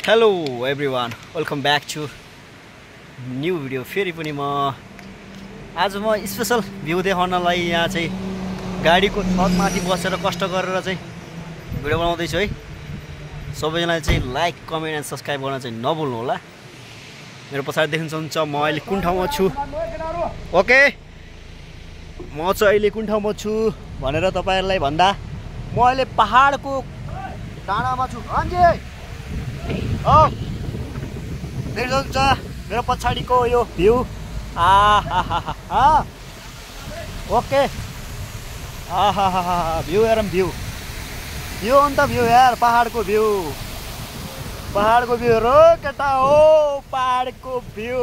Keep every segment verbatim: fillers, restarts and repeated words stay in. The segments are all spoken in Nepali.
Hello everyone, welcome back to new video. फेरि पनि म आज म स्पेसल भ्यू देखाउनलाई यहाँ चाहिँ गाडीको छतमाथि बसेर कष्ट गरेर चाहिँ भिडियो बनाउँदैछु है। सबैजनाले चाहिँ लाइक कमेन्ट एन्ड सब्सक्राइब गर्न चाहिँ नभुल्नु होला। मेरो पछाडि देख्न सक्नुहुन्छ म अहिले कुन ठाउँमा छु। ओके, म चाहिँ अहिले कुन ठाउँमा छु भनेर तपाईँहरूलाई भन्दा म अहिले पहाडको डाँडामा छु। अन्जे हो देख्न सक्नुहुन्छ मेरो पछाडिको यो भ्यू। आहा ओके, आहा भ्यू हेरौँ भ्यू यो अन्त भ्यू यार, पहाडको भ्यू पहाडको भ्यू हो केटा हो। पहाडको भ्यू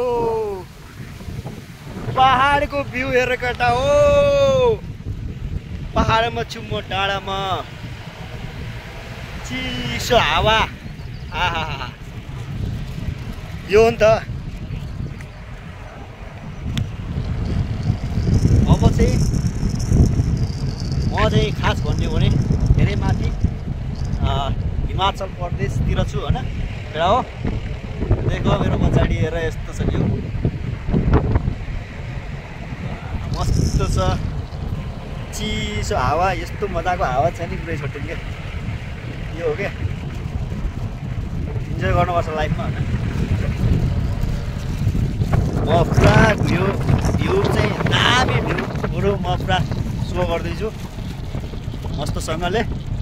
पहाडको भ्यू हेर केटा हो। पहाडमा छु म, डाँडामा चिसो हावा। आहा यो हो नि त। अब चाहिँ म चाहिँ खास भन्ने हो भने धेरै माथि हिमाचल प्रदेशतिर छु होइन एउटा हो। देखो मेरो पछाडि हेर यस्तो छ भ्यू, मस्त छ, चिसो हावा। यस्तो मजाको हावा छ नि पुरै छोटिन् क्या। यो हो क्या, इन्जोय गर्नुपर्छ लाइफमा होइन। म पुरा भ्यू भ्यू चाहिँ दामी भ्यू बरु म पुरा सो गर्दैछु मस्तसँगले।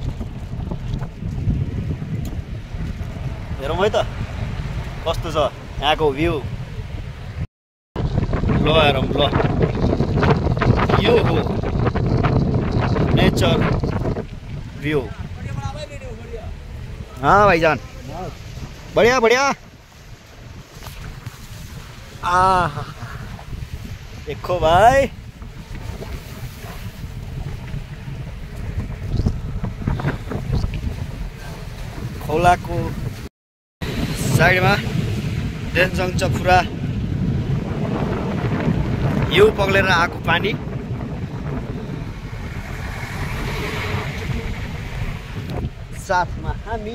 हेरौँ है त कस्तो छ यहाँको भ्यू। ल हेरौँ ल, यो हो नेचर भ्यू। हाँ भाईजान, बढ़िया बढ़िया। आहा देखो भाई, खोलाको साइडमा देख्न सक्नुहुन्छ पुरा हिउँ पग्लेर आएको पानी। साथमा हामी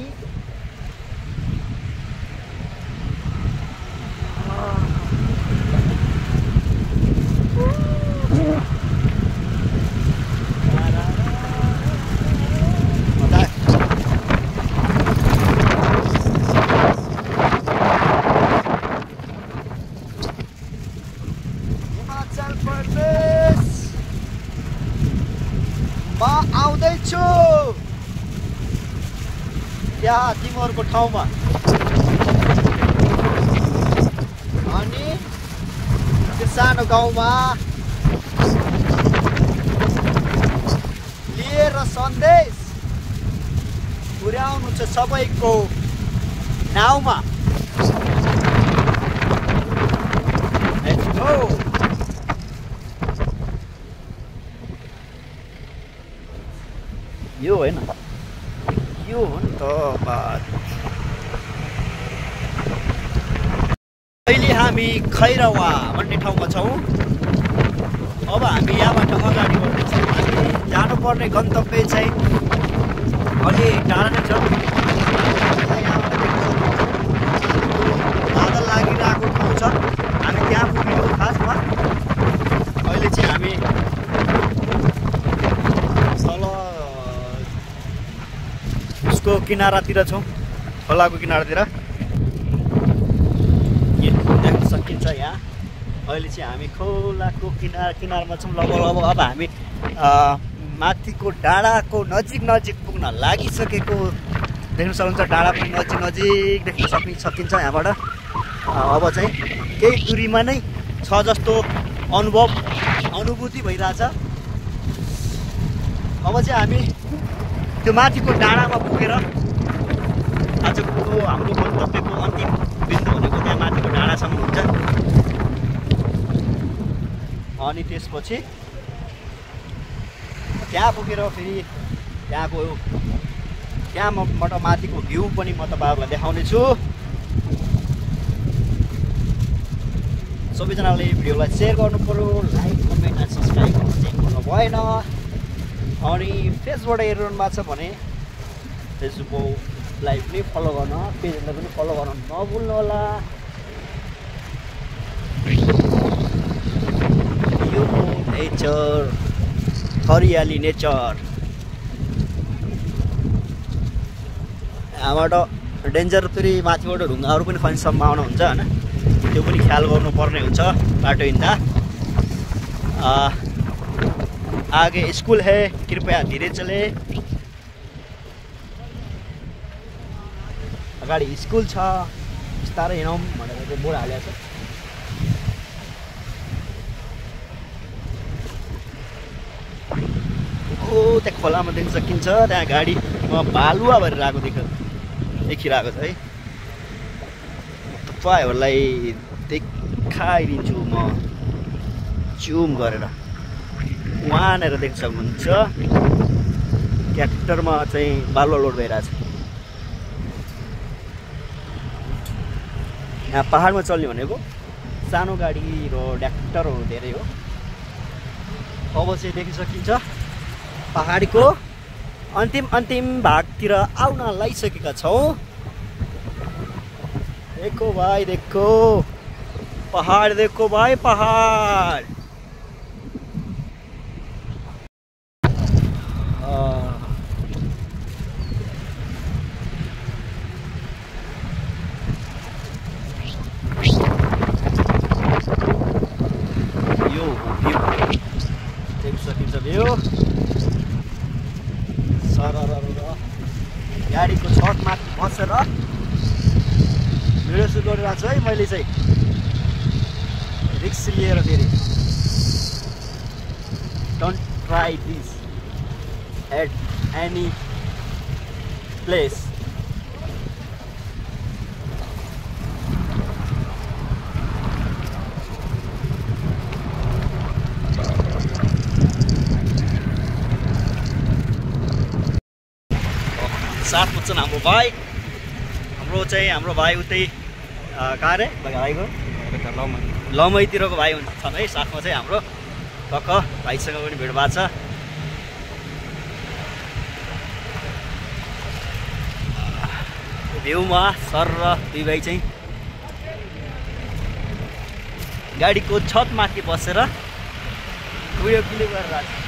हिमाचल प्रदेश म आउँदैछु त्यहाँ तिमीहरूको ठाउँमा। अनि त्यो सानो गाउँमा लिएर सन्देश पुर्याउनु छ सबैको नाउँमा। Let's go। यो होइन, यो हो नि त बात। अहिले हामी खैरवा भन्ने ठाउँमा छौँ। अब हामी यहाँबाट अगाडि बढ्दैछौँ। हामी जानुपर्ने गन्तव्य चाहिँ अलि टाढा नै छ। बादल लागिरहेको ठाउँ छ, हामी त्यहाँ पुग्यौँ खासमा। अहिले चाहिँ हामी तल उसको किनारातिर छौँ, खोलाको किनारातिर देख्न सकिन्छ यहाँ। अहिले चाहिँ हामी खोलाको किनार किनारमा छौँ लगभग। अब अब हामी माथिको डाँडाको नजिक नजिक पुग्न लागिसकेको देख्न सक्नुहुन्छ। डाँडा पनि नजिक नजिक देख्न सकि सकिन्छ यहाँबाट। अब चाहिँ केही दूरीमा नै छ जस्तो अनुभव अनुभूति भइरहेछ। अब चाहिँ हामी त्यो माथिको डाँडामा पुगेर आजको हाम्रो गन्तव्यको अन्तिम बिन्दु भनेको त्यहाँ माथिको डाँडासम्म हुन्छ। अनि त्यसपछि त्यहाँ पुगेर फेरि त्यहाँको त्यहाँबाट माथिको भ्यू पनि म तपाईँहरूलाई देखाउने छु। सबैजनाले भिडियोलाई सेयर गर्नु पर्यो, लाइक कमेन्ट एन्ड सब्सक्राइब गर्नु चाहिँ भुल्नु भएन। अनि फेसबाट हेरिरहनु भएको छ भने फेसबुक पेजलाई पनि फलो गर्न पेजलाई पनि फलो गर्न नभुल्नु होला। यो नेचर हरियाली नेचर यहाँबाट डेन्जर फेरि माथिबाट ढुङ्गाहरू पनि खस्ने सम्भावना हुन्छ होइन, त्यो पनि ख्याल गर्नुपर्ने हुन्छ बाटो हिँड्दा। आगे स्कुल है, कृपया धीरे चले। अगाडि स्कुल छ, बिस्तारै हिँडौँ भनेर चाहिँ बोर्ड हालेको छ। ओ त्यहाँ खोलामा देख्न सकिन्छ, त्यहाँ गाडीमा बालुवा भरेर आएको देख देखिरहेको छ है। तपाईँहरूलाई देखाइदिन्छु म जुम गरेर। वहाँनिर देख्न सक्नुहुन्छ ट्र्याक्टरमा चाहिँ बालुवा लोड भइरहेछ। यहाँ पहाडमा चल्ने भनेको सानो गाडी र ट्र्याक्टरहरू धेरै हो। अब चाहिँ देख्न सकिन्छ पहाडको अन्तिम अन्तिम भागतिर आउन लागिसकेका छौँ। देखो भाइ देखो पहाड, देखो भाइ पहाड। यो भ्यू देख्न सकिन्छ भ्यू। सरर गाडीको छतमाथि बसेर भिडियो सुट गरिरहेको छु है मैले चाहिँ, रिक्स लिएर फेरि। Don't try this at any place. साथमा छन् हाम्रो भाइ, हाम्रो चाहिँ हाम्रो भाइ उतै कहाँ रे भाइको लमैतिरको भाइ छन् है। साथमा चाहिँ हाम्रो टक्क भाइसँग पनि भेट भएको छ। भ्यूमा सर र दुई भाइ चाहिँ गाडीको छतमाथि बसेर भिडियो क्लिक गरेर